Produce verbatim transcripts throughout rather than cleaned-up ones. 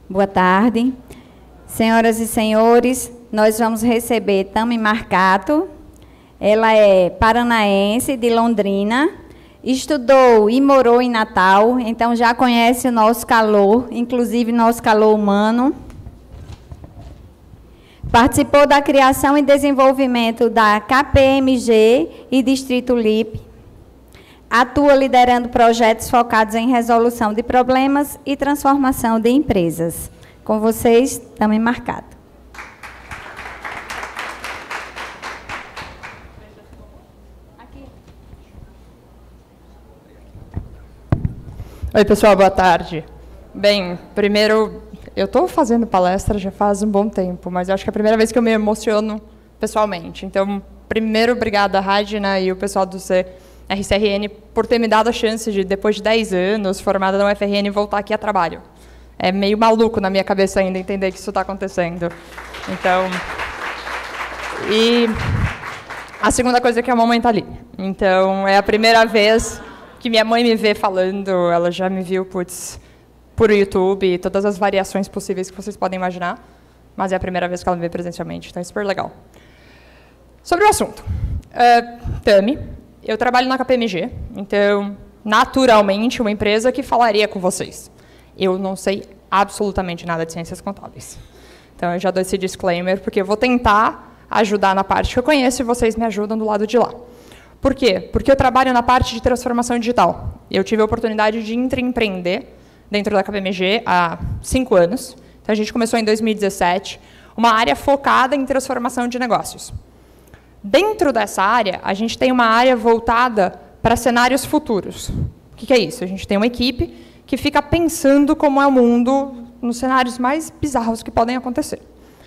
Boa tarde. Senhoras e senhores, nós vamos receber Tami Marcato. Ela é paranaense, de Londrina, estudou e morou em Natal, então já conhece o nosso calor, inclusive nosso calor humano. Participou da criação e desenvolvimento da K P M G e Distrito L I P. Atua liderando projetos focados em resolução de problemas e transformação de empresas. Com vocês, Tami Marcato. Oi, pessoal, boa tarde. Bem, primeiro, eu estou fazendo palestra já faz um bom tempo, mas eu acho que é a primeira vez que eu me emociono pessoalmente. Então, primeiro, obrigada, Radina e o pessoal do C R C R N por ter me dado a chance de, depois de dez anos, formada na U F R N, voltar aqui a trabalho. É meio maluco na minha cabeça ainda entender que isso está acontecendo. Então, e a segunda coisa é que a mamãe está ali. Então, é a primeira vez que minha mãe me vê falando, ela já me viu, putz, por YouTube, todas as variações possíveis que vocês podem imaginar, mas é a primeira vez que ela me vê presencialmente, então é super legal. Sobre o assunto. Uh, Tami, eu trabalho na K P M G, então, naturalmente, uma empresa que falaria com vocês. Eu não sei absolutamente nada de ciências contábeis. Então, eu já dou esse disclaimer, porque eu vou tentar ajudar na parte que eu conheço e vocês me ajudam do lado de lá. Por quê? Porque eu trabalho na parte de transformação digital. Eu tive a oportunidade de intraempreender dentro da K P M G há cinco anos. Então, a gente começou em dois mil e dezessete, uma área focada em transformação de negócios. Dentro dessa área, a gente tem uma área voltada para cenários futuros. O que é isso? A gente tem uma equipe que fica pensando como é o mundo nos cenários mais bizarros que podem acontecer.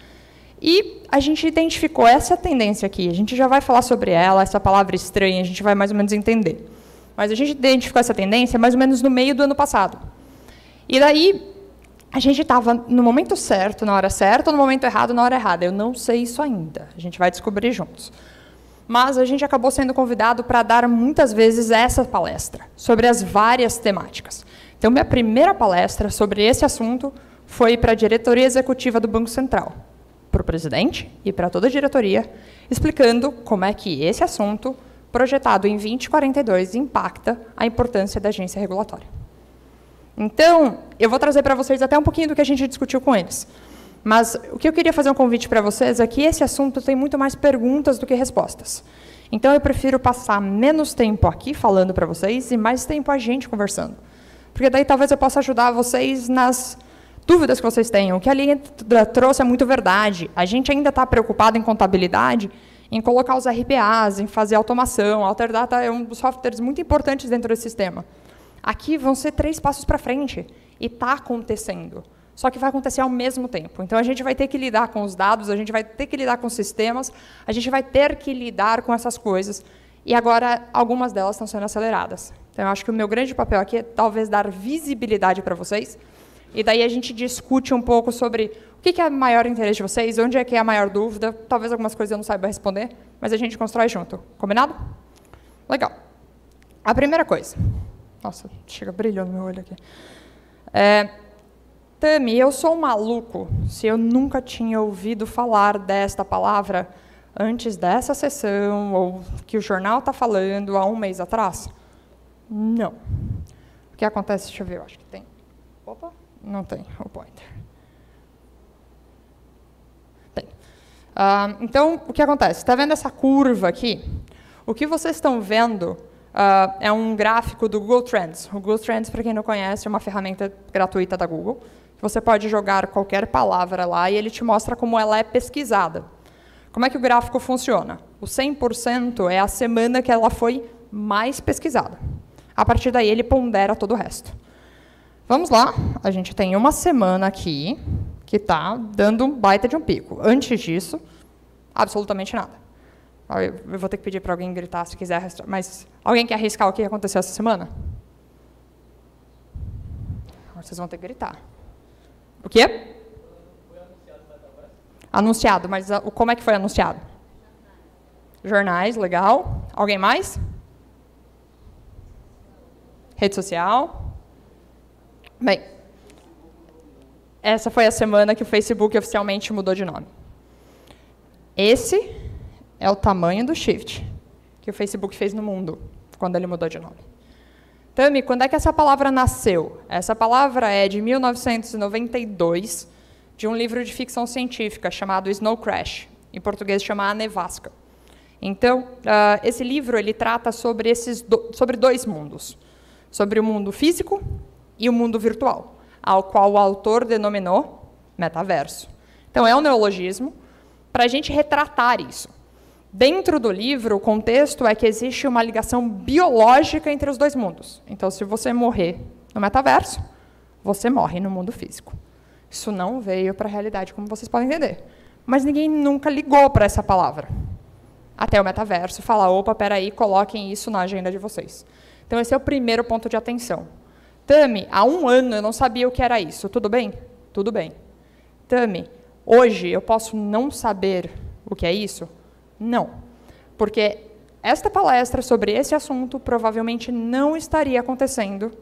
E a gente identificou essa tendência aqui, a gente já vai falar sobre ela, essa palavra estranha, a gente vai mais ou menos entender. Mas a gente identificou essa tendência mais ou menos no meio do ano passado. E daí, a gente estava no momento certo, na hora certa, ou no momento errado, na hora errada. Eu não sei isso ainda, a gente vai descobrir juntos. Mas a gente acabou sendo convidado para dar muitas vezes essa palestra, sobre as várias temáticas. Então, minha primeira palestra sobre esse assunto foi para a diretoria executiva do Banco Central, para o presidente e para toda a diretoria, explicando como é que esse assunto, projetado em vinte quarenta e dois, impacta a importância da agência regulatória. Então, eu vou trazer para vocês até um pouquinho do que a gente discutiu com eles. Mas o que eu queria fazer um convite para vocês é que esse assunto tem muito mais perguntas do que respostas. Então, eu prefiro passar menos tempo aqui falando para vocês e mais tempo a gente conversando. Porque daí talvez eu possa ajudar vocês nas dúvidas que vocês tenham. O que a Aline trouxe é muito verdade. A gente ainda está preocupado em contabilidade, em colocar os R P As, em fazer automação. A Alterdata é um dos softwares muito importantes dentro desse sistema. Aqui vão ser três passos para frente. E está acontecendo. Só que vai acontecer ao mesmo tempo. Então, a gente vai ter que lidar com os dados, a gente vai ter que lidar com os sistemas, a gente vai ter que lidar com essas coisas. E agora, algumas delas estão sendo aceleradas. Então, eu acho que o meu grande papel aqui é, talvez, dar visibilidade para vocês. E daí a gente discute um pouco sobre o que é o maior interesse de vocês, onde é que é a maior dúvida. Talvez algumas coisas eu não saiba responder, mas a gente constrói junto. Combinado? Legal. A primeira coisa. Nossa, chega, brilhou no meu olho aqui. É, Tami, eu sou um maluco se eu nunca tinha ouvido falar desta palavra antes dessa sessão, ou que o jornal está falando há um mês atrás? Não. O que acontece? Deixa eu ver, eu acho que tem. Opa, não tem o pointer. Tem. Ah, então, o que acontece? Está vendo essa curva aqui? O que vocês estão vendo ah, é um gráfico do Google Trends. O Google Trends, para quem não conhece, é uma ferramenta gratuita da Google. Você pode jogar qualquer palavra lá e ele te mostra como ela é pesquisada. Como é que o gráfico funciona? O cem por cento é a semana que ela foi mais pesquisada. A partir daí, ele pondera todo o resto. Vamos lá. A gente tem uma semana aqui que está dando um baita de um pico. Antes disso, absolutamente nada. Eu vou ter que pedir para alguém gritar se quiser, mas alguém quer arriscar o que aconteceu essa semana? Agora vocês vão ter que gritar. O quê? Foi anunciado, anunciado, mas a, como é que foi anunciado? Jornais, legal. Alguém mais? Rede social. Bem, essa foi a semana que o Facebook oficialmente mudou de nome. Esse é o tamanho do shift que o Facebook fez no mundo quando ele mudou de nome. Tami, quando é que essa palavra nasceu? Essa palavra é de mil novecentos e noventa e dois, de um livro de ficção científica chamado Snow Crash. Em português chama A Nevasca. Então, uh, esse livro ele trata sobre, esses do, sobre dois mundos. Sobre o mundo físico e o mundo virtual, ao qual o autor denominou metaverso. Então, é um neologismo para a gente retratar isso. Dentro do livro, o contexto é que existe uma ligação biológica entre os dois mundos. Então, se você morrer no metaverso, você morre no mundo físico. Isso não veio para a realidade, como vocês podem entender. Mas ninguém nunca ligou para essa palavra. Até o metaverso falar, opa, peraí, coloquem isso na agenda de vocês. Então, esse é o primeiro ponto de atenção. Tami, há um ano eu não sabia o que era isso. Tudo bem? Tudo bem. Tami, hoje eu posso não saber o que é isso? Não. Porque esta palestra sobre esse assunto provavelmente não estaria acontecendo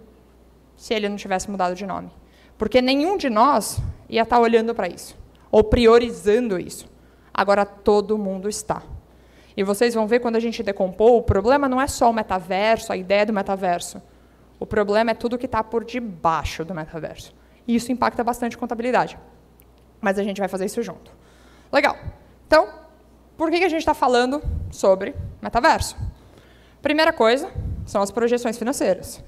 se ele não tivesse mudado de nome. Porque nenhum de nós ia estar olhando para isso, ou priorizando isso. Agora todo mundo está. E vocês vão ver quando a gente decompor, o problema não é só o metaverso, a ideia do metaverso. O problema é tudo que está por debaixo do metaverso. E isso impacta bastante a contabilidade. Mas a gente vai fazer isso junto. Legal. Então, por que a gente está falando sobre metaverso? Primeira coisa são as projeções financeiras.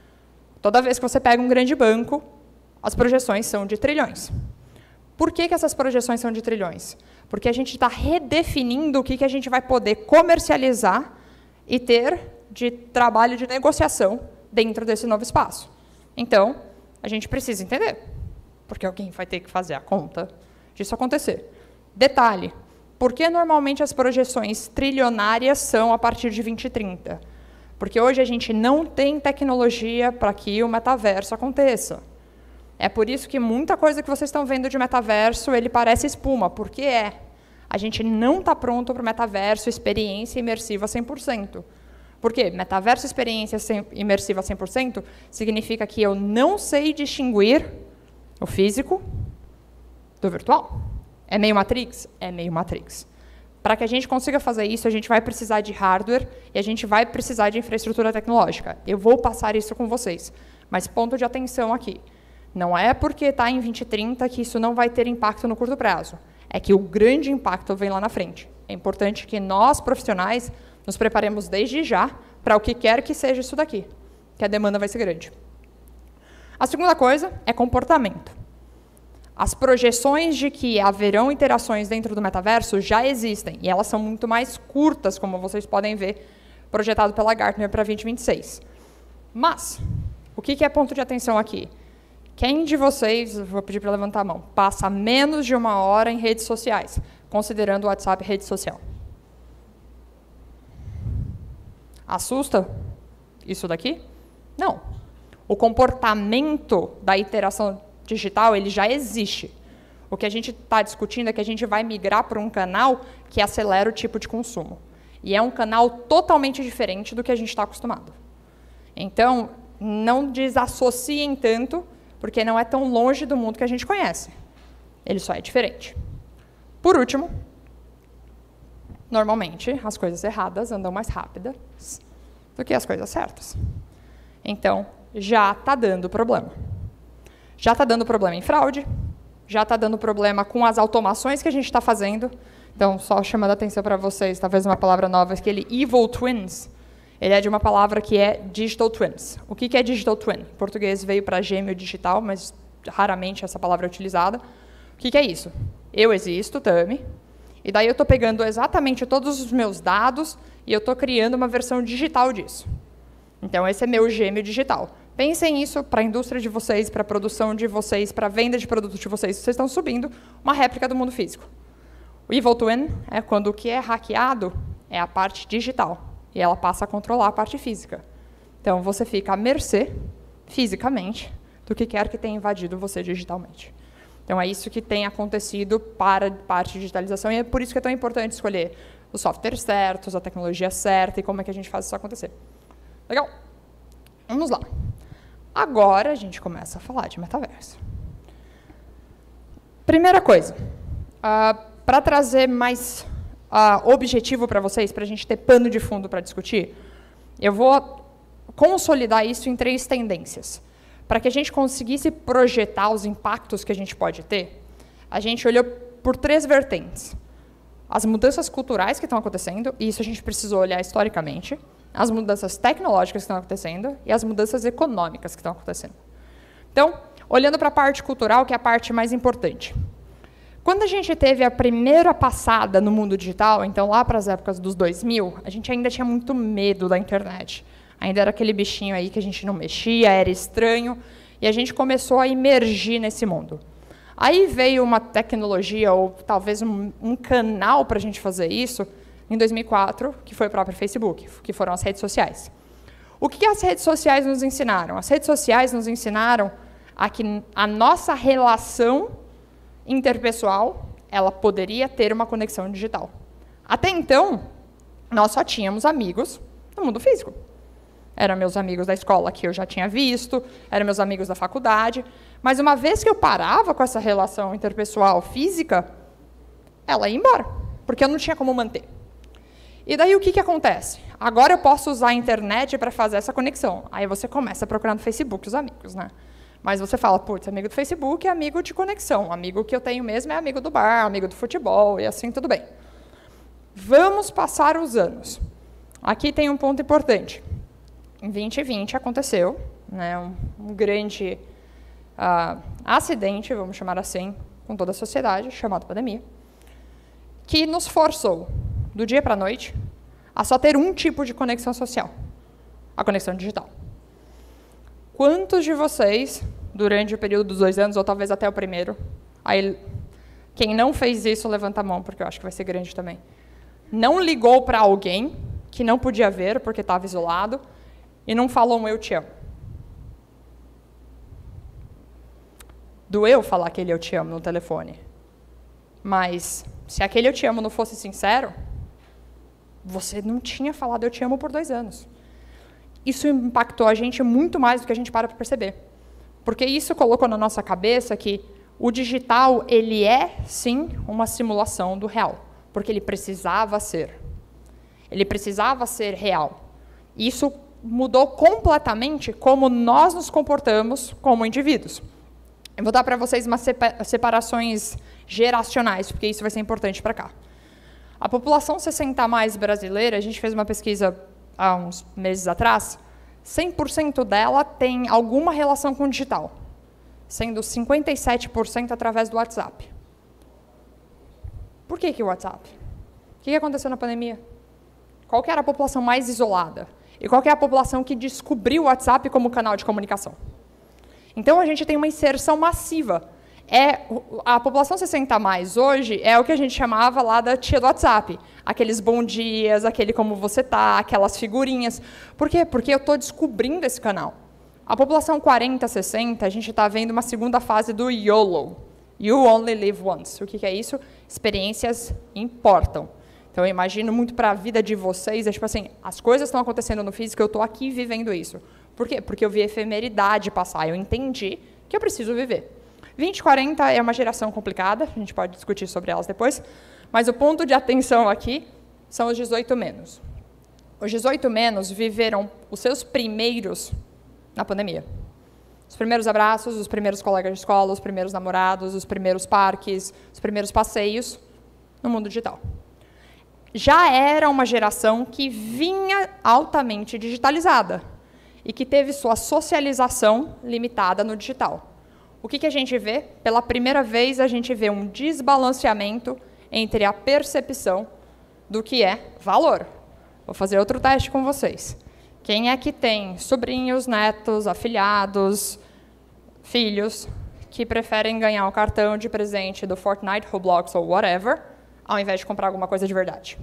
Toda vez que você pega um grande banco, as projeções são de trilhões. Por que que essas projeções são de trilhões? Porque a gente está redefinindo o que que a gente vai poder comercializar e ter de trabalho de negociação dentro desse novo espaço. Então, a gente precisa entender, porque alguém vai ter que fazer a conta disso acontecer. Detalhe, por que normalmente as projeções trilionárias são a partir de vinte e trinta? Porque hoje a gente não tem tecnologia para que o metaverso aconteça. É por isso que muita coisa que vocês estão vendo de metaverso, ele parece espuma, porque é. A gente não está pronto para o metaverso, experiência imersiva cem por cento. Por quê? Metaverso, experiência imersiva cem por cento, significa que eu não sei distinguir o físico do virtual. É meio Matrix? É meio Matrix. Para que a gente consiga fazer isso, a gente vai precisar de hardware e a gente vai precisar de infraestrutura tecnológica. Eu vou passar isso com vocês. Mas ponto de atenção aqui. Não é porque está em vinte e trinta que isso não vai ter impacto no curto prazo. É que o grande impacto vem lá na frente. É importante que nós, profissionais, nos preparemos desde já para o que quer que seja isso daqui, que a demanda vai ser grande. A segunda coisa é comportamento. As projeções de que haverão interações dentro do metaverso já existem, e elas são muito mais curtas, como vocês podem ver, projetado pela Gartner para vinte e vinte e seis. Mas, o que é ponto de atenção aqui? Quem de vocês, vou pedir para levantar a mão, passa menos de uma hora em redes sociais, considerando o WhatsApp rede social? Assusta isso daqui? Não. O comportamento da interação digital ele já existe. O que a gente está discutindo é que a gente vai migrar para um canal que acelera o tipo de consumo. E é um canal totalmente diferente do que a gente está acostumado. Então, não desassociem tanto, porque não é tão longe do mundo que a gente conhece. Ele só é diferente. Por último, normalmente, as coisas erradas andam mais rápidas do que as coisas certas. Então, já está dando problema. Já está dando problema em fraude, já está dando problema com as automações que a gente está fazendo. Então, só chamando a atenção para vocês, talvez uma palavra nova, aquele Evil Twins, ele é de uma palavra que é Digital Twins. O que é Digital Twin? Em português veio para gêmeo digital, mas raramente essa palavra é utilizada. O que é isso? Eu existo, Tami, e daí eu estou pegando exatamente todos os meus dados e eu estou criando uma versão digital disso. Então, esse é meu gêmeo digital. Pensem nisso para a indústria de vocês, para a produção de vocês, para a venda de produtos de vocês. Vocês estão subindo uma réplica do mundo físico. O Evil Twin é quando o que é hackeado é a parte digital. E ela passa a controlar a parte física. Então, você fica à mercê, fisicamente, do que quer que tenha invadido você digitalmente. Então, é isso que tem acontecido para a parte de digitalização, e é por isso que é tão importante escolher os softwares certos, a tecnologia certa, e como é que a gente faz isso acontecer. Legal? Vamos lá. Agora, a gente começa a falar de metaverso. Primeira coisa, uh, para trazer mais uh, objetivo para vocês, para a gente ter pano de fundo para discutir, eu vou consolidar isso em três tendências. Para que a gente conseguisse projetar os impactos que a gente pode ter, a gente olhou por três vertentes. As mudanças culturais que estão acontecendo, e isso a gente precisou olhar historicamente, as mudanças tecnológicas que estão acontecendo e as mudanças econômicas que estão acontecendo. Então, olhando para a parte cultural, que é a parte mais importante. Quando a gente teve a primeira passada no mundo digital, então lá para as épocas dos dois mil, a gente ainda tinha muito medo da internet. Ainda era aquele bichinho aí que a gente não mexia, era estranho, e a gente começou a imergir nesse mundo. Aí veio uma tecnologia, ou talvez um, um canal para a gente fazer isso, em dois mil e quatro, que foi o próprio Facebook, que foram as redes sociais. O que as redes sociais nos ensinaram? As redes sociais nos ensinaram a que a nossa relação interpessoal, ela poderia ter uma conexão digital. Até então, nós só tínhamos amigos no mundo físico. Eram meus amigos da escola, que eu já tinha visto, eram meus amigos da faculdade, mas uma vez que eu parava com essa relação interpessoal física, ela ia embora, porque eu não tinha como manter. E daí o que, que acontece? Agora eu posso usar a internet para fazer essa conexão. Aí você começa a procurar no Facebook os amigos, né? Mas você fala, putz, amigo do Facebook é amigo de conexão. Amigo que eu tenho mesmo é amigo do bar, amigo do futebol, e assim tudo bem. Vamos passar os anos. Aqui tem um ponto importante. Em vinte e vinte aconteceu, né, um, um grande uh, acidente, vamos chamar assim, com toda a sociedade, chamado pandemia, que nos forçou, do dia para a noite, a só ter um tipo de conexão social, a conexão digital. Quantos de vocês, durante o período dos dois anos, ou talvez até o primeiro, aí, quem não fez isso, levanta a mão, porque eu acho que vai ser grande também, não ligou para alguém que não podia ver, porque estava isolado, e não falou um eu te amo? Doeu falar aquele eu te amo no telefone. Mas, se aquele eu te amo não fosse sincero, você não tinha falado eu te amo por dois anos. Isso impactou a gente muito mais do que a gente para para perceber. Porque isso colocou na nossa cabeça que o digital, ele é, sim, uma simulação do real. Porque ele precisava ser. Ele precisava ser real. Isso mudou completamente como nós nos comportamos como indivíduos. Eu vou dar para vocês umas separações geracionais, porque isso vai ser importante para cá. A população sessenta a mais brasileira, a gente fez uma pesquisa há uns meses atrás, cem por cento dela tem alguma relação com o digital, sendo cinquenta e sete por cento através do WhatsApp. Por que que o WhatsApp? O que aconteceu na pandemia? Qual que era a população mais isolada? E qual que é a população que descobriu o WhatsApp como canal de comunicação? Então, a gente tem uma inserção massiva. É, a população sessenta a mais hoje é o que a gente chamava lá da tia do WhatsApp. Aqueles bom dias, aquele como você tá, aquelas figurinhas. Por quê? Porque eu estou descobrindo esse canal. A população quarenta, sessenta, a gente está vendo uma segunda fase do YOLO. You only live once. O que, que é isso? Experiências importam. Então, eu imagino muito para a vida de vocês, é tipo assim, as coisas estão acontecendo no físico, eu estou aqui vivendo isso. Por quê? Porque eu vi a efemeridade passar, eu entendi que eu preciso viver. vinte e quarenta é uma geração complicada, a gente pode discutir sobre elas depois, mas o ponto de atenção aqui são os dezoito menos. Os dezoito menos viveram os seus primeiros na pandemia. Os primeiros abraços, os primeiros colegas de escola, os primeiros namorados, os primeiros parques, os primeiros passeios no mundo digital. Já era uma geração que vinha altamente digitalizada e que teve sua socialização limitada no digital. O que, que a gente vê? Pela primeira vez, a gente vê um desbalanceamento entre a percepção do que é valor. Vou fazer outro teste com vocês. Quem é que tem sobrinhos, netos, afilhados, filhos, que preferem ganhar um cartão de presente do Fortnite, Roblox ou whatever, ao invés de comprar alguma coisa de verdade?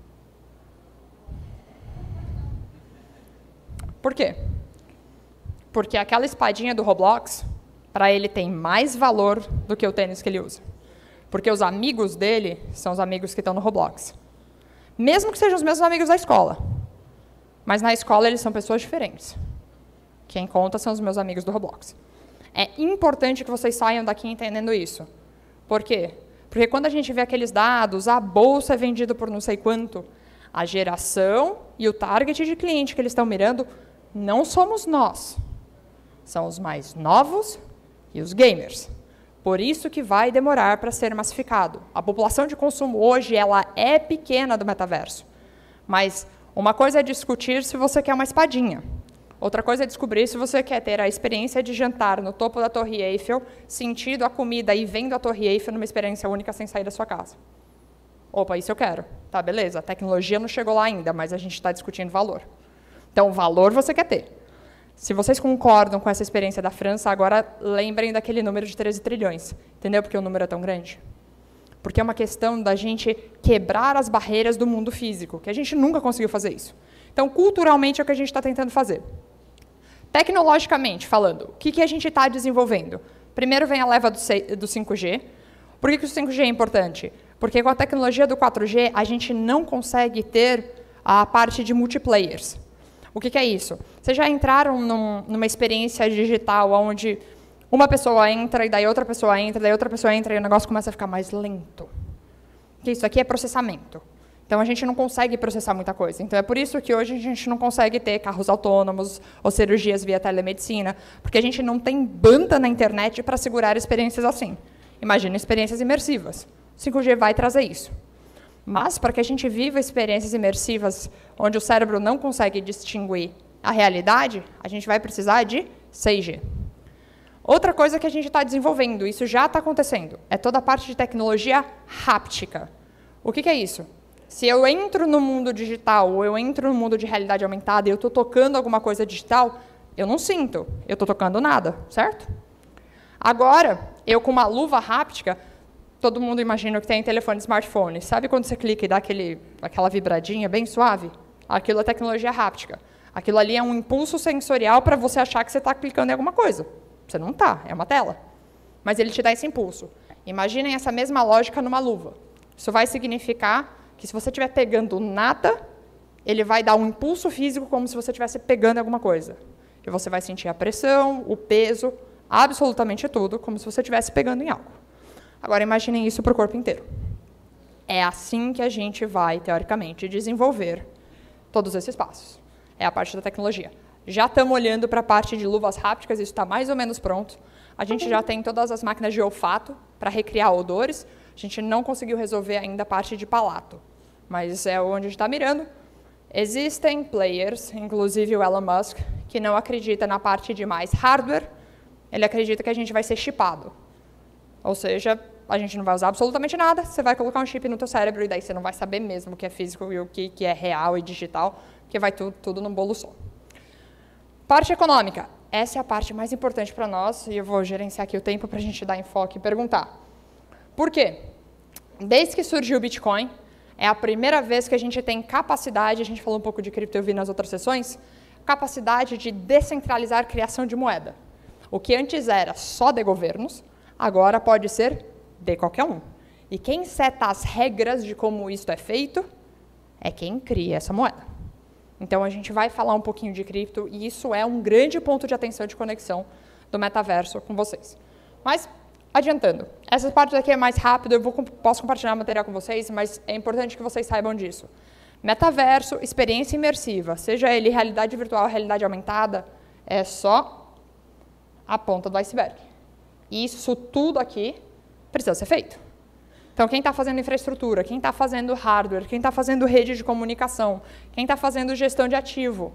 Por quê? Porque aquela espadinha do Roblox, para ele tem mais valor do que o tênis que ele usa. Porque os amigos dele são os amigos que estão no Roblox. Mesmo que sejam os mesmos amigos da escola. Mas na escola eles são pessoas diferentes. Quem conta são os meus amigos do Roblox. É importante que vocês saiam daqui entendendo isso. Por quê? Porque quando a gente vê aqueles dados, a bolsa é vendida por não sei quanto, a geração e o target de cliente que eles estão mirando não somos nós. São os mais novos e os gamers. Por isso que vai demorar para ser massificado. A população de consumo hoje ela é pequena do metaverso. Mas uma coisa é discutir se você quer uma espadinha. Outra coisa é descobrir se você quer ter a experiência de jantar no topo da Torre Eiffel, sentindo a comida e vendo a Torre Eiffel numa experiência única sem sair da sua casa. Opa, isso eu quero. Tá, beleza. A tecnologia não chegou lá ainda, mas a gente está discutindo valor. Então, valor você quer ter. Se vocês concordam com essa experiência da França, agora lembrem daquele número de treze trilhões. Entendeu por que o número é tão grande? Porque é uma questão da gente quebrar as barreiras do mundo físico, que a gente nunca conseguiu fazer isso. Então, culturalmente, é o que a gente está tentando fazer. Tecnologicamente falando, o que, que a gente está desenvolvendo? Primeiro vem a leva do cinco G. Por que, que o cinco G é importante? Porque com a tecnologia do quatro G, a gente não consegue ter a parte de multiplayers. O que, que é isso? Vocês já entraram num, numa experiência digital onde uma pessoa entra, e daí outra pessoa entra, daí outra pessoa entra, e o negócio começa a ficar mais lento? Porque isso aqui é processamento. Então, a gente não consegue processar muita coisa. Então, é por isso que hoje a gente não consegue ter carros autônomos ou cirurgias via telemedicina, porque a gente não tem banda na internet para segurar experiências assim. Imagina experiências imersivas. O cinco G vai trazer isso. Mas, para que a gente viva experiências imersivas onde o cérebro não consegue distinguir a realidade, a gente vai precisar de seis G. Outra coisa que a gente está desenvolvendo, isso já está acontecendo, é toda a parte de tecnologia háptica. O que, que é isso? Se eu entro no mundo digital, ou eu entro no mundo de realidade aumentada e eu estou tocando alguma coisa digital, eu não sinto, eu estou tocando nada, certo? Agora, eu com uma luva háptica, todo mundo imagina que tem telefone smartphone. Sabe quando você clica e dá aquele, aquela vibradinha bem suave? Aquilo é tecnologia háptica. Aquilo ali é um impulso sensorial para você achar que você está clicando em alguma coisa. Você não está, é uma tela. Mas ele te dá esse impulso. Imaginem essa mesma lógica numa luva. Isso vai significar que se você estiver pegando nada, ele vai dar um impulso físico como se você estivesse pegando alguma coisa. E você vai sentir a pressão, o peso, absolutamente tudo, como se você estivesse pegando em algo. Agora, imaginem isso para o corpo inteiro. É assim que a gente vai, teoricamente, desenvolver todos esses passos. É a parte da tecnologia. Já estamos olhando para a parte de luvas hápticas, isso está mais ou menos pronto. A gente já tem todas as máquinas de olfato para recriar odores. A gente não conseguiu resolver ainda a parte de palato, mas é onde a gente está mirando. Existem players, inclusive o Elon Musk, que não acredita na parte de mais hardware, ele acredita que a gente vai ser chipado. Ou seja, a gente não vai usar absolutamente nada, você vai colocar um chip no teu cérebro e daí você não vai saber mesmo o que é físico e o que, que é real e digital, porque vai tudo, tudo num bolo só. Parte econômica. Essa é a parte mais importante para nós, e eu vou gerenciar aqui o tempo para a gente dar enfoque e perguntar. Por quê? Desde que surgiu o Bitcoin, é a primeira vez que a gente tem capacidade, a gente falou um pouco de cripto, eu vi nas outras sessões, capacidade de descentralizar a criação de moeda. O que antes era só de governos, agora pode ser de qualquer um. E quem seta as regras de como isso é feito é quem cria essa moeda. Então, a gente vai falar um pouquinho de cripto, e isso é um grande ponto de atenção de conexão do metaverso com vocês. Mas, adiantando, essa parte daqui é mais rápida, eu vou, posso compartilhar material com vocês, mas é importante que vocês saibam disso. Metaverso, experiência imersiva, seja ele realidade virtual, realidade aumentada, é só a ponta do iceberg. E isso tudo aqui precisa ser feito. Então, quem está fazendo infraestrutura, quem está fazendo hardware, quem está fazendo rede de comunicação, quem está fazendo gestão de ativo,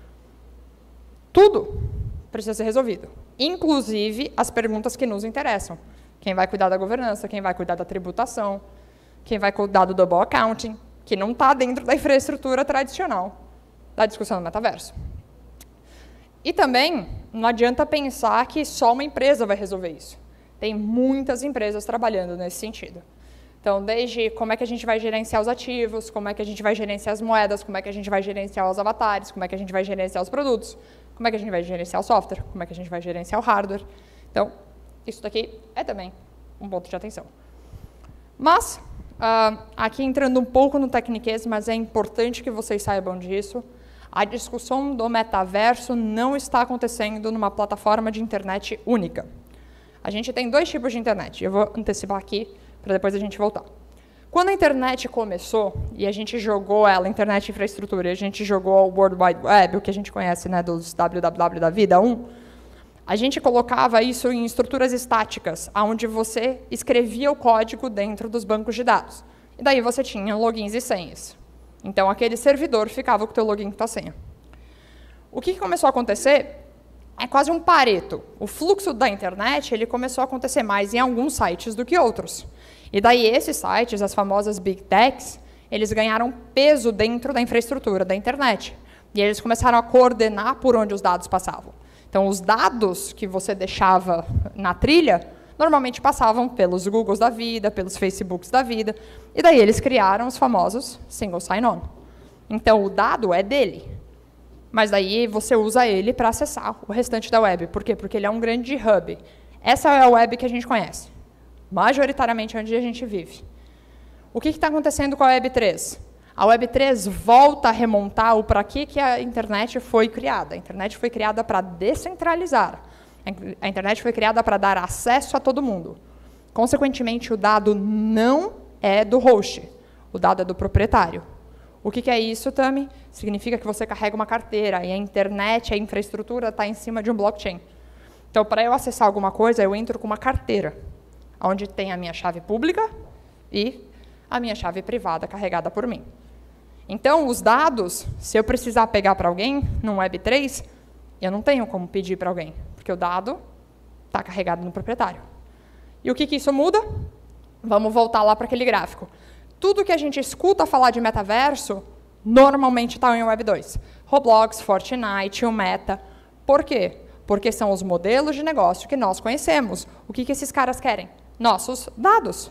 tudo precisa ser resolvido. Inclusive, as perguntas que nos interessam. Quem vai cuidar da governança, quem vai cuidar da tributação, quem vai cuidar do double accounting, que não está dentro da infraestrutura tradicional da discussão do metaverso. E também, não adianta pensar que só uma empresa vai resolver isso. Tem muitas empresas trabalhando nesse sentido. Então, desde como é que a gente vai gerenciar os ativos, como é que a gente vai gerenciar as moedas, como é que a gente vai gerenciar os avatares, como é que a gente vai gerenciar os produtos, como é que a gente vai gerenciar o software, como é que a gente vai gerenciar o hardware. Então, isso daqui é também um ponto de atenção. Mas, uh, aqui entrando um pouco no tecniquez, mas é importante que vocês saibam disso, a discussão do metaverso não está acontecendo numa plataforma de internet única. A gente tem dois tipos de internet. Eu vou antecipar aqui, para depois a gente voltar. Quando a internet começou, e a gente jogou ela, internet infraestrutura, e a gente jogou o World Wide Web, o que a gente conhece, né, dos W W W da vida, um, a gente colocava isso em estruturas estáticas, onde você escrevia o código dentro dos bancos de dados. E daí você tinha logins e senhas. Então, aquele servidor ficava com o teu login e tua senha. O que começou a acontecer é quase um Pareto. O fluxo da internet ele começou a acontecer mais em alguns sites do que outros. E daí esses sites, as famosas Big Techs, eles ganharam peso dentro da infraestrutura da internet. E eles começaram a coordenar por onde os dados passavam. Então, os dados que você deixava na trilha, normalmente passavam pelos Googles da vida, pelos Facebooks da vida, e daí eles criaram os famosos Single Sign-On. Então, o dado é dele, mas daí você usa ele para acessar o restante da web. Por quê? Porque ele é um grande hub. Essa é a web que a gente conhece, majoritariamente onde a gente vive. O que está acontecendo com a Web três? A Web três volta a remontar o para que, que a internet foi criada. A internet foi criada para descentralizar. A internet foi criada para dar acesso a todo mundo. Consequentemente, o dado não é do host. O dado é do proprietário. O que, que é isso, Tami? Significa que você carrega uma carteira e a internet, a infraestrutura está em cima de um blockchain. Então, para eu acessar alguma coisa, eu entro com uma carteira, onde tem a minha chave pública e a minha chave privada carregada por mim. Então, os dados, se eu precisar pegar para alguém, no Web três, eu não tenho como pedir para alguém, porque o dado está carregado no proprietário. E o que, que isso muda? Vamos voltar lá para aquele gráfico. Tudo que a gente escuta falar de metaverso, normalmente está em Web dois. Roblox, Fortnite, o Meta. Por quê? Porque são os modelos de negócio que nós conhecemos. O que, que esses caras querem? Nossos dados.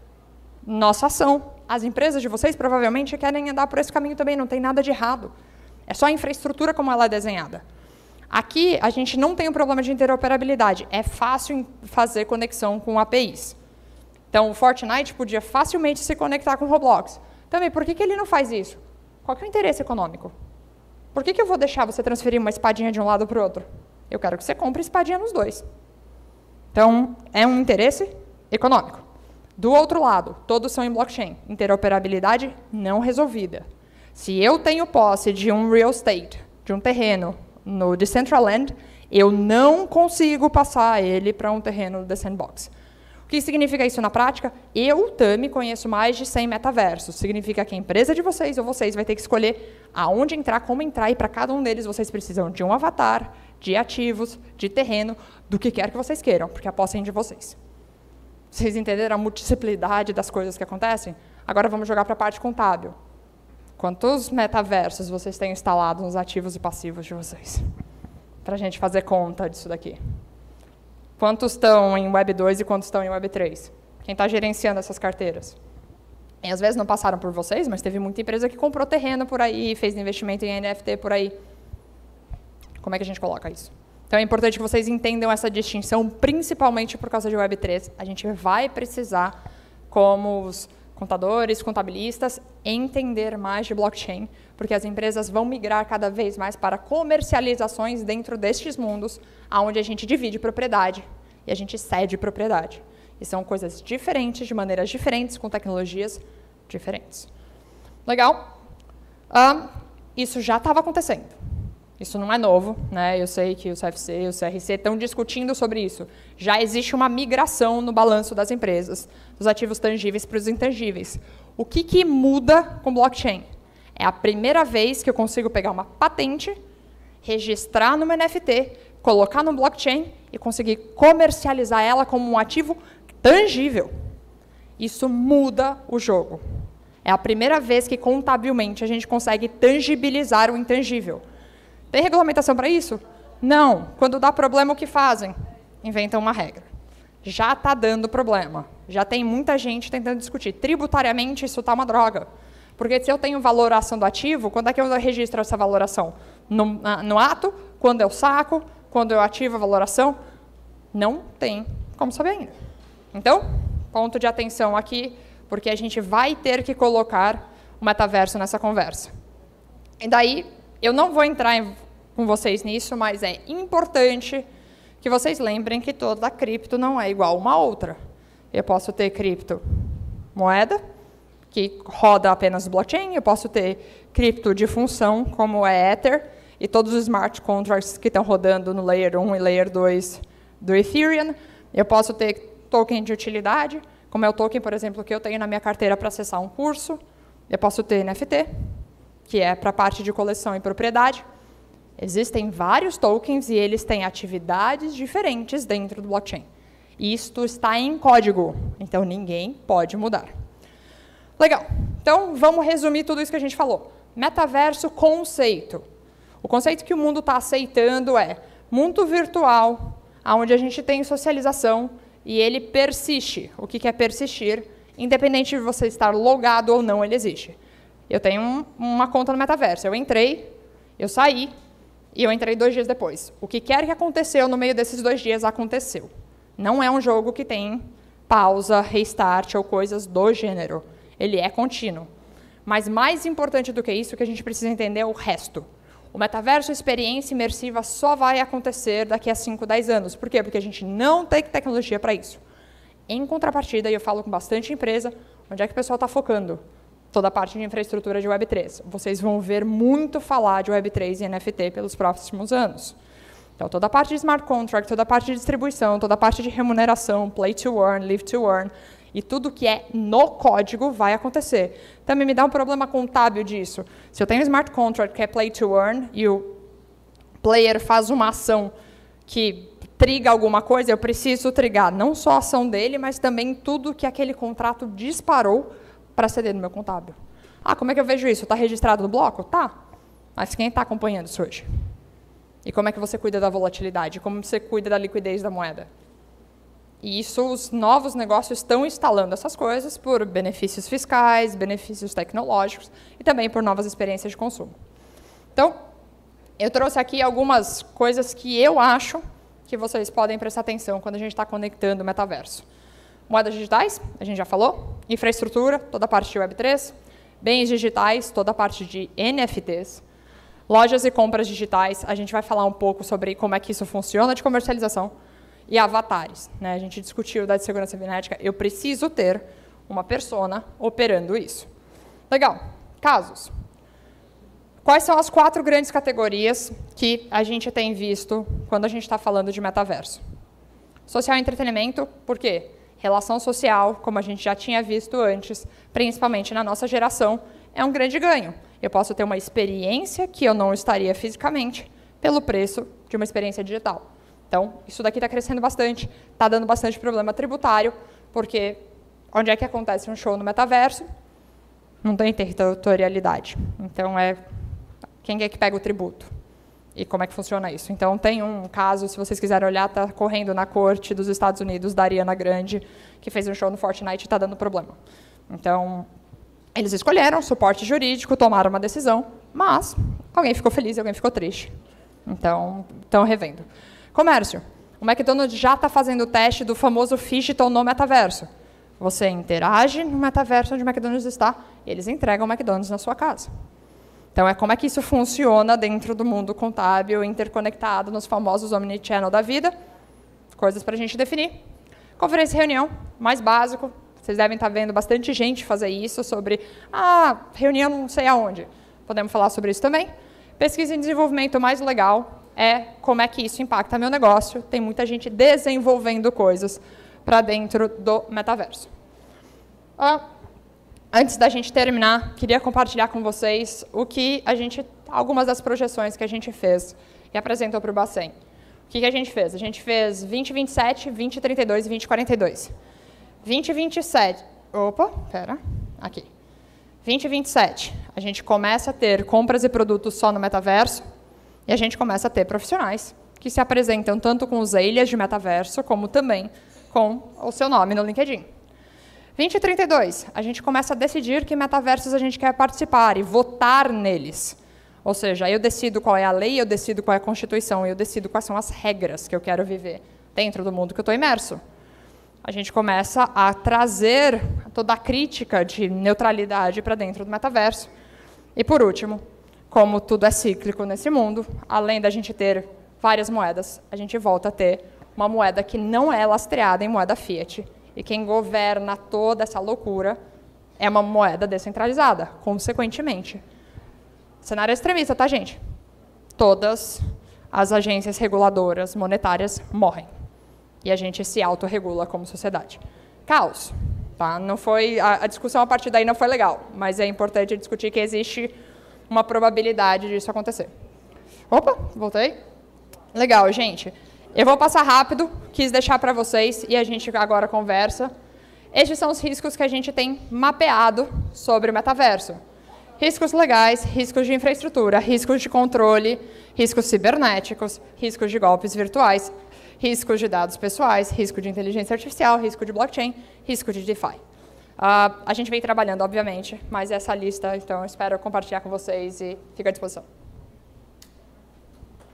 Nossa ação. As empresas de vocês provavelmente querem andar por esse caminho também, não tem nada de errado. É só a infraestrutura como ela é desenhada. Aqui, a gente não tem um problema de interoperabilidade. É fácil fazer conexão com A P Is. Então, o Fortnite podia facilmente se conectar com o Roblox. Também, por que, que ele não faz isso? Qual que é o interesse econômico? Por que, que eu vou deixar você transferir uma espadinha de um lado para o outro? Eu quero que você compre espadinha nos dois. Então, é um interesse econômico. Do outro lado, todos são em blockchain. Interoperabilidade não resolvida. Se eu tenho posse de um real estate, de um terreno no Decentraland, eu não consigo passar ele para um terreno do The Sandbox. O que significa isso na prática? Eu, Tami, conheço mais de cem metaversos. Significa que a empresa de vocês ou vocês vai ter que escolher aonde entrar, como entrar, e para cada um deles vocês precisam de um avatar, de ativos, de terreno, do que quer que vocês queiram, porque a posse é de vocês. Vocês entenderam a multiplicidade das coisas que acontecem? Agora vamos jogar para a parte contábil. Quantos metaversos vocês têm instalados nos ativos e passivos de vocês? Para a gente fazer conta disso daqui. Quantos estão em Web dois e quantos estão em Web três? Quem está gerenciando essas carteiras? E às vezes não passaram por vocês, mas teve muita empresa que comprou terreno por aí, fez investimento em N F T por aí. Como é que a gente coloca isso? Então, é importante que vocês entendam essa distinção, principalmente por causa de Web três. A gente vai precisar, como os contadores, contabilistas, entender mais de blockchain, porque as empresas vão migrar cada vez mais para comercializações dentro destes mundos, onde a gente divide propriedade e a gente cede propriedade. E são coisas diferentes, de maneiras diferentes, com tecnologias diferentes. Legal? Ah, isso já estava acontecendo. Isso não é novo, né? Eu sei que o C F C e o C R C estão discutindo sobre isso. Já existe uma migração no balanço das empresas, dos ativos tangíveis para os intangíveis. O que, que muda com blockchain? É a primeira vez que eu consigo pegar uma patente, registrar no N F T, colocar no blockchain e conseguir comercializar ela como um ativo tangível. Isso muda o jogo. É a primeira vez que, contabilmente, a gente consegue tangibilizar o intangível. Tem regulamentação para isso? Não. Quando dá problema, o que fazem? Inventam uma regra. Já está dando problema. Já tem muita gente tentando discutir. Tributariamente, isso está uma droga. Porque se eu tenho valoração do ativo, quando é que eu registro essa valoração? No, no ato? Quando eu saco? Quando eu ativo a valoração? Não tem como saber ainda. Então, ponto de atenção aqui, porque a gente vai ter que colocar o metaverso nessa conversa. E daí, eu não vou entrar em, com vocês nisso, mas é importante que vocês lembrem que toda cripto não é igual uma outra. Eu posso ter criptomoeda, que roda apenas no blockchain, eu posso ter cripto de função, como é Ether, e todos os smart contracts que estão rodando no Layer um e Layer dois do Ethereum. Eu posso ter token de utilidade, como é o token, por exemplo, que eu tenho na minha carteira para acessar um curso. Eu posso ter N F T, que é para a parte de coleção e propriedade. Existem vários tokens e eles têm atividades diferentes dentro do blockchain. Isto está em código, então ninguém pode mudar. Legal. Então, vamos resumir tudo isso que a gente falou. Metaverso, conceito. O conceito que o mundo está aceitando é mundo virtual, onde a gente tem socialização e ele persiste. O que é persistir? Independente de você estar logado ou não, ele existe. Eu tenho um, uma conta no metaverso. Eu entrei, eu saí e eu entrei dois dias depois. O que quer que aconteceu no meio desses dois dias, aconteceu. Não é um jogo que tem pausa, restart ou coisas do gênero. Ele é contínuo. Mas mais importante do que isso, que a gente precisa entender é o resto. O metaverso, experiência imersiva, só vai acontecer daqui a cinco, dez anos. Por quê? Porque a gente não tem tecnologia para isso. Em contrapartida, e eu falo com bastante empresa, onde é que o pessoal está focando? Toda a parte de infraestrutura de Web três. Vocês vão ver muito falar de Web três e N F T pelos próximos anos. Então, toda a parte de smart contract, toda a parte de distribuição, toda a parte de remuneração, play to earn, live to earn, e tudo que é no código vai acontecer. Também me dá um problema contábil disso. Se eu tenho smart contract, que é play to earn, e o player faz uma ação que triga alguma coisa, eu preciso trigar não só a ação dele, mas também tudo que aquele contrato disparou para ceder no meu contábil. Ah, como é que eu vejo isso? Está registrado no bloco? Tá. Mas quem está acompanhando isso hoje? E como é que você cuida da volatilidade? Como você cuida da liquidez da moeda? E isso, os novos negócios estão instalando essas coisas por benefícios fiscais, benefícios tecnológicos e também por novas experiências de consumo. Então, eu trouxe aqui algumas coisas que eu acho que vocês podem prestar atenção quando a gente está conectando o metaverso. Moedas digitais, a gente já falou. Infraestrutura, toda a parte de Web três. Bens digitais, toda a parte de N F Ts. Lojas e compras digitais, a gente vai falar um pouco sobre como é que isso funciona de comercialização. E avatares, né? A gente discutiu da segurança cibernética. Eu preciso ter uma persona operando isso. Legal. Casos. Quais são as quatro grandes categorias que a gente tem visto quando a gente está falando de metaverso? Social e entretenimento, por quê? Relação social, como a gente já tinha visto antes, principalmente na nossa geração, é um grande ganho. Eu posso ter uma experiência que eu não estaria fisicamente pelo preço de uma experiência digital. Então, isso daqui está crescendo bastante, está dando bastante problema tributário, porque onde é que acontece um show no metaverso? Não tem territorialidade. Então, é quem é que pega o tributo? E como é que funciona isso? Então, tem um caso, se vocês quiserem olhar, está correndo na corte dos Estados Unidos, da Ariana Grande, que fez um show no Fortnite e está dando problema. Então, eles escolheram suporte jurídico, tomaram uma decisão, mas alguém ficou feliz e alguém ficou triste. Então, estão revendo. Comércio. O McDonald's já está fazendo o teste do famoso Phygital no metaverso. Você interage no metaverso onde o McDonald's está e eles entregam o McDonald's na sua casa. Então, é como é que isso funciona dentro do mundo contábil, interconectado nos famosos omnichannel da vida. Coisas para a gente definir. Conferência e reunião, mais básico. Vocês devem estar vendo bastante gente fazer isso sobre, ah, reunião não sei aonde. Podemos falar sobre isso também. Pesquisa e desenvolvimento mais legal é como é que isso impacta meu negócio. Tem muita gente desenvolvendo coisas para dentro do metaverso. Ah, antes da gente terminar, queria compartilhar com vocês o que a gente, algumas das projeções que a gente fez e apresentou para o Bacen. O que, que a gente fez? A gente fez vinte e vinte e sete, vinte e trinta e dois e vinte e quarenta e dois. vinte e vinte e sete, opa, pera, aqui. vinte e vinte e sete, a gente começa a ter compras e produtos só no metaverso e a gente começa a ter profissionais que se apresentam tanto com os alias de metaverso como também com o seu nome no LinkedIn. vinte e trinta e dois, a gente começa a decidir que metaversos a gente quer participar e votar neles. Ou seja, eu decido qual é a lei, eu decido qual é a Constituição, eu decido quais são as regras que eu quero viver dentro do mundo que eu estou imerso. A gente começa a trazer toda a crítica de neutralidade para dentro do metaverso. E, por último, como tudo é cíclico nesse mundo, além da gente ter várias moedas, a gente volta a ter uma moeda que não é lastreada em moeda fiat. E quem governa toda essa loucura é uma moeda descentralizada, consequentemente. Cenário extremista, tá, gente? Todas as agências reguladoras monetárias morrem. E a gente se autorregula como sociedade. Caos. Tá? Não foi, a, a discussão a partir daí não foi legal, mas é importante discutir que existe uma probabilidade disso acontecer. Opa, voltei. Legal, gente. Eu vou passar rápido, quis deixar para vocês e a gente agora conversa. Estes são os riscos que a gente tem mapeado sobre o metaverso. Riscos legais, riscos de infraestrutura, riscos de controle, riscos cibernéticos, riscos de golpes virtuais, riscos de dados pessoais, risco de inteligência artificial, risco de blockchain, risco de DeFi. Uh, a gente vem trabalhando, obviamente, mas essa lista, então, eu espero compartilhar com vocês e fico à disposição.